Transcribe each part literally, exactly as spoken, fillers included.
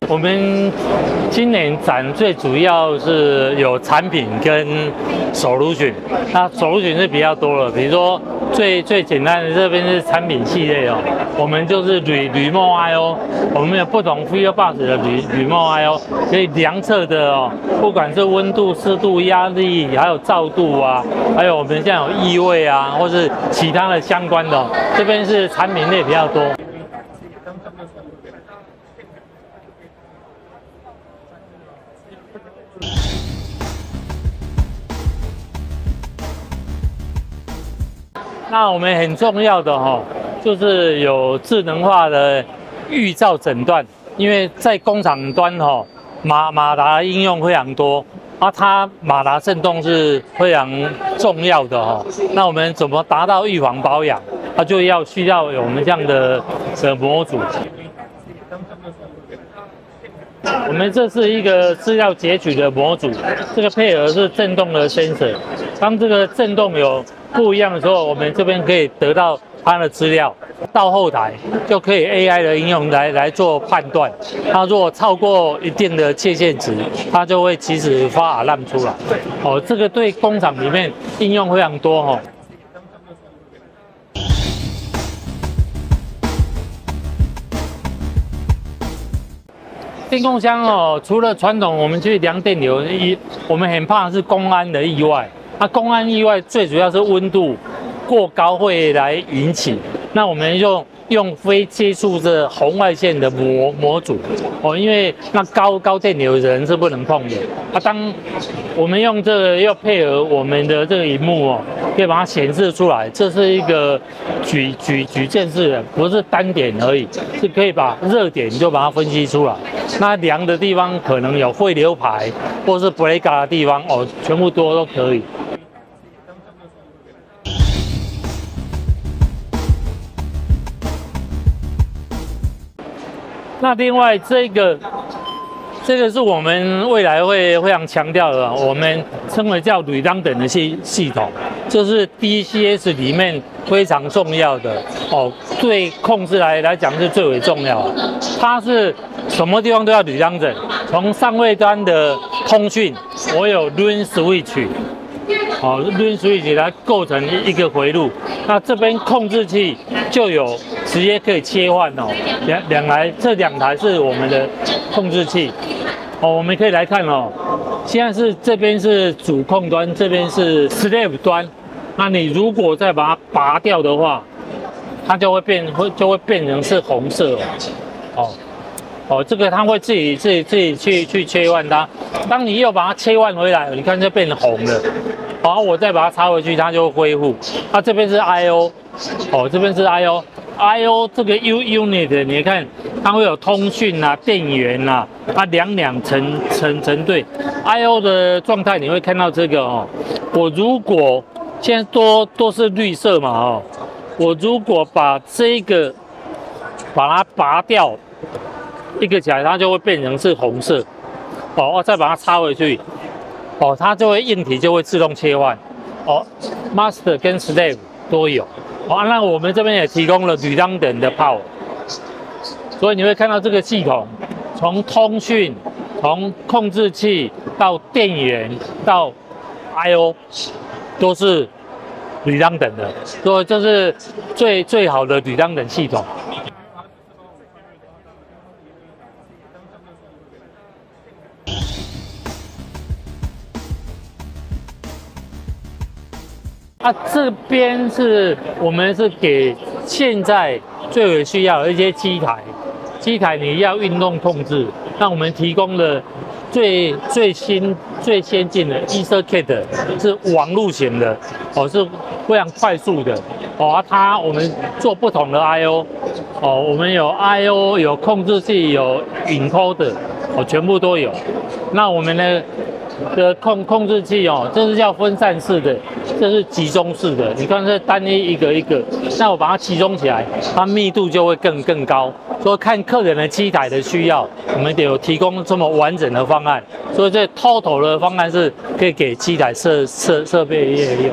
我们今年展最主要是有产品跟solution，那solution是比较多了，比如说最最简单的这边是产品系列哦，我们就是铝铝墨 I O， 我们有不同 Feel Box 的铝铝墨 I O， 可以量测的哦，不管是温度、湿度、压力，还有照度啊，还有我们现在有异味啊，或是其他的相关的、哦，这边是产品类比较多。那我们很重要的哈、哦，就是有智能化的预兆诊断，因为在工厂端哈、哦，马马达应用非常多，啊，它马达振动是非常重要的哈、哦。那我们怎么达到预防保养？它就要需要有我们这样的的模组。我们这是一个资料截取的模组，这个配合是振动的 sensor。当这个振动有不一样的时候，我们这边可以得到它的资料，到后台就可以 A I 的应用来来做判断。它如果超过一定的界限值，它就会及时发 alarm 出来。哦，这个对工厂里面应用非常多哦。电工箱哦，除了传统我们去量电流，一我们很怕的是公安的意外。那公安意外最主要是温度过高会来引起。那我们用用非接触的红外线的模模组哦，因为那高高电流人是不能碰的。啊，当我们用这个要配合我们的这个荧幕哦，可以把它显示出来。这是一个举举举件式的，不是单点而已，是可以把热点就把它分析出来。那量的地方可能有汇流排或是 breaker 的地方哦，全部多都可以。那另外这个，这个是我们未来会非常强调的，我们称为叫 redundant 的系系统，这是 D C S 里面非常重要的哦，对控制来来讲是最为重要的。它是什么地方都要 redundant， 从上位端的通讯，我有 run switch。哦 ，run switch 来构成一个回路，那这边控制器就有直接可以切换哦，两两台这两台是我们的控制器，哦，我们可以来看哦，现在是这边是主控端，这边是 slave 端，那你如果再把它拔掉的话，它就会变会就会变成是红色哦，哦。哦，这个它会自己自己自己去去切换它。当你又把它切换回来，你看就变成红了。然后我再把它插回去，它就会恢复。它这边是 I O， 哦，这边是 I O，I O 这个 U unit， 你看它会有通讯啊、电源啊，它两两成成成对。I O 的状态你会看到这个哦。我如果现在都都是绿色嘛哦，我如果把这个把它拔掉。一个起来，它就会变成是红色，哦，我再把它插回去，哦，它就会硬体就会自动切换，哦 ，master 跟 slave 都有，哦，那我们这边也提供了 redundant 的 power， 所以你会看到这个系统从通讯、从控制器到电源到 I O 都是 redundant 的，所以这是最最好的 redundant 系统。啊，这边是我们是给现在最有需要的一些机台，机台你要运动控制，那我们提供了最最新最先进的 EtherCAT 是网路型的，哦，是非常快速的，哦，啊、它我们做不同的 I O， 哦，我们有 I O 有控制器有 encoder， 哦，全部都有。那我们呢？的控控制器哦，这是叫分散式的，这是集中式的。你看这单一一个一个，那我把它集中起来，它密度就会更更高。所以看客人的机台的需要，我们得有提供这么完整的方案。所以这 total 的方案是可以给机台设设设备业用。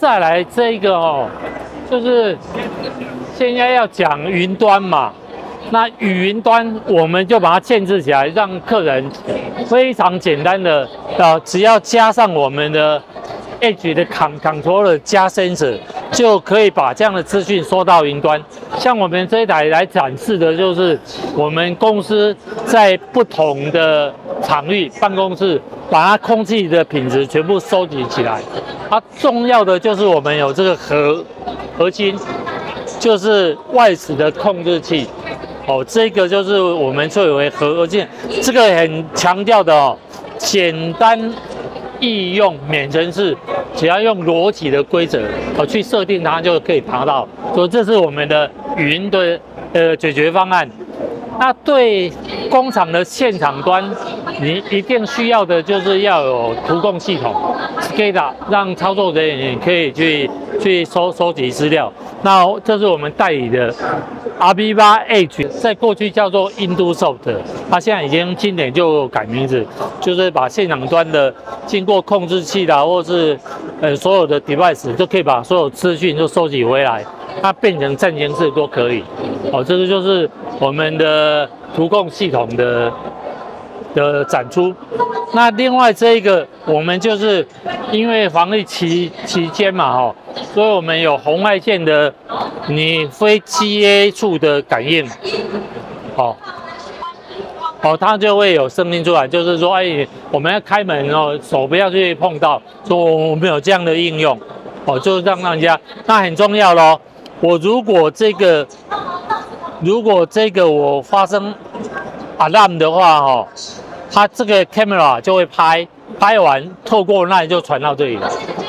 再来这个哦，就是现在要讲云端嘛。那云端我们就把它建制起来，让客人非常简单的，呃，只要加上我们的 Edge 的 controller 加 sensor， 就可以把这样的资讯收到云端。像我们这一台来展示的就是我们公司在不同的场域办公室，把它空气的品质全部收集起来。它重要的就是我们有这个核核心，就是外齿的控制器。哦，这个就是我们最为核心，这个很强调的哦，简单易用、免程式，只要用逻辑的规则哦去设定它，就可以达到。所以这是我们的云的呃解决方案。那对工厂的现场端，你一定需要的就是要有图控系统 ，S C A D A， 让操作人员可以去去收收集资料。那这是我们代理的 R B 八 Edge， 在过去叫做 Indusoft， 它现在已经今年就改名字，就是把现场端的经过控制器啦，或是呃所有的 device 就可以把所有资讯都收集回来，它变成阵型式都可以。哦，这个就是我们的图控系统的的展出。那另外这一个，我们就是因为防疫期期间嘛，哈，所以我们有红外线的你非激 A 处的感应，好，哦，它就会有声音出来，就是说，哎，我们要开门哦，手不要去碰到，说我们有这样的应用，哦，就让让人家，那很重要咯。我如果这个，如果这个我发生 alarm 的话，哦，它这个 camera 就会拍，拍完透过那里就传到这里了。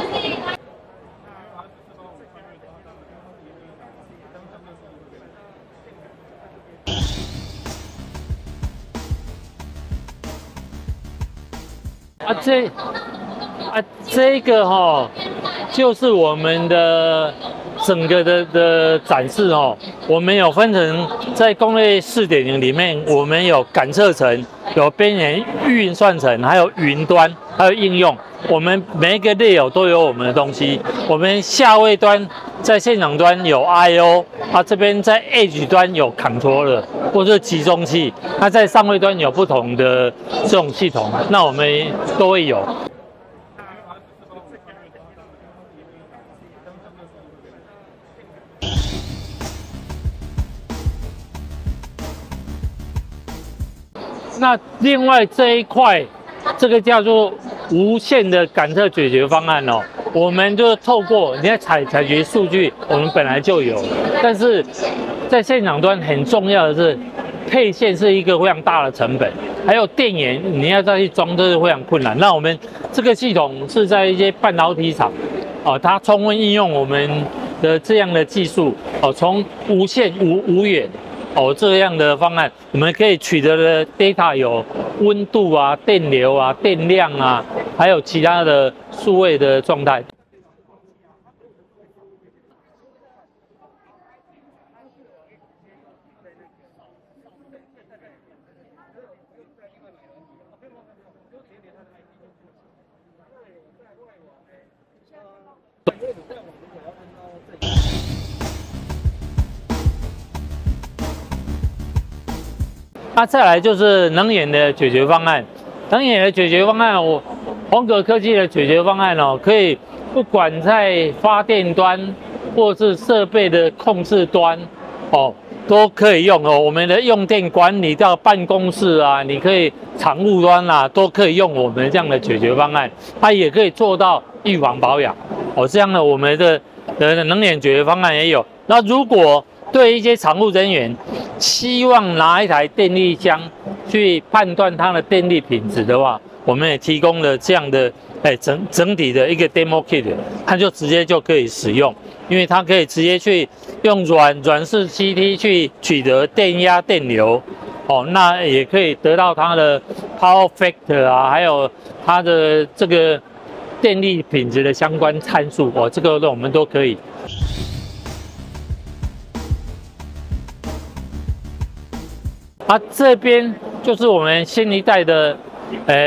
啊，这啊这个哈、哦，就是我们的整个的的展示哦。我们有分成在工业 四点零 里面，我们有感测层、有边缘运算层，还有云端，还有应用。我们每一个类有都有我们的东西。我们下位端在现场端有 I O， 啊这边在 Edge 端有 controller 或者集中器，那在上位端有不同的这种系统，那我们都会有。那另外这一块，这个叫做无线的感测解决方案哦，我们就透过你要采采集数据，我们本来就有，但是在现场端很重要的是，配线是一个非常大的成本，还有电源你要再去装，这是非常困难。那我们这个系统是在一些半导体厂，哦，它充分应用我们的这样的技术，哦，从无线无无远。哦，这样的方案，我们可以取得的 data 有温度啊、电流啊、电量啊，还有其他的数位的状态。那再来就是能源的解决方案，能源的解决方案，我宏格科技的解决方案哦，可以不管在发电端或是设备的控制端，哦，都可以用哦。我们的用电管理到办公室啊，你可以厂务端啊，都可以用我们这样的解决方案。它也可以做到预防保养哦，这样的我们的呃能源解决方案也有。那如果对一些厂务人员希望拿一台电力箱去判断它的电力品质的话，我们也提供了这样的哎整整体的一个 demo kit， 它就直接就可以使用，因为它可以直接去用软软式 C T 去取得电压、电流，哦，那也可以得到它的 power factor 啊，还有它的这个电力品质的相关参数，哦，这个我们都可以。啊，这边就是我们新一代的，呃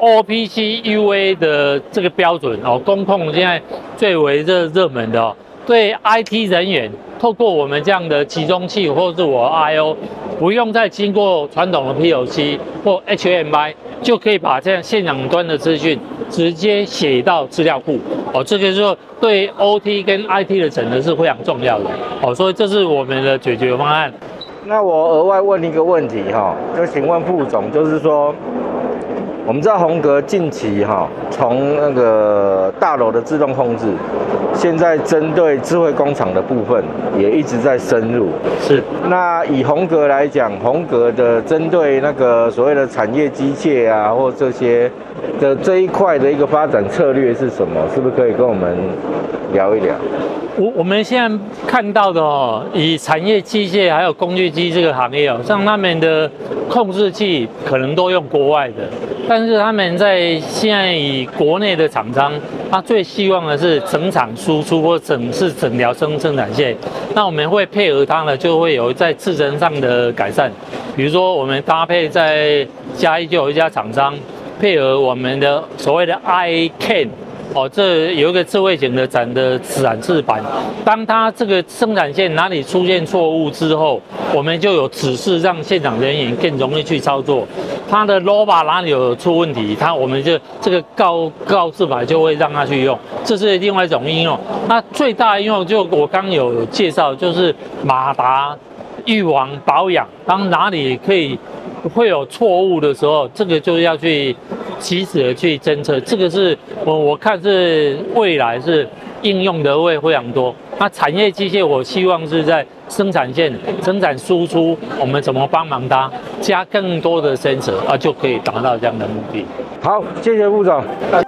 O P C U A 的这个标准哦，工控现在最为热热门的哦，对 I T 人员，透过我们这样的集中器或是我 I O， 不用再经过传统的 P L C 或 H M I， 就可以把这样现场端的资讯直接写到资料库哦，这个就对 O T 跟 I T 的整合是非常重要的哦，所以这是我们的解决方案。 那我额外问一个问题哈，就请问副总，就是说，我们知道宏格近期哈，从那个大楼的自动控制，现在针对智慧工厂的部分也一直在深入。 是。那以宏格来讲，宏格的针对那个所谓的产业机械啊，或这些的这一块的一个发展策略是什么？是不是可以跟我们聊一聊？ 我我们现在看到的哦，以产业机械还有工具机这个行业哦，像他们的控制器可能都用国外的，但是他们在现在以国内的厂商，他最希望的是整厂输出或整是整条生生产线。那我们会配合它呢，就会有在制程上的改善，比如说我们搭配在嘉义就有一家厂商配合我们的所谓的 I C A N。哦，这有一个智慧型的展的展示板，当它这个生产线哪里出现错误之后，我们就有指示让现场人员更容易去操作。它的 Loba 哪里有出问题，它我们就这个告告示牌就会让它去用，这是另外一种应用。那最大的应用就我刚有介绍，就是马达预防保养，当哪里可以会有错误的时候，这个就要去及时的去侦测，这个是我我看是未来是应用的会非常多。那产业机械，我希望是在生产线、生产输出，我们怎么帮忙它加更多的 sensor 啊，就可以达到这样的目的。 好，谢谢副总。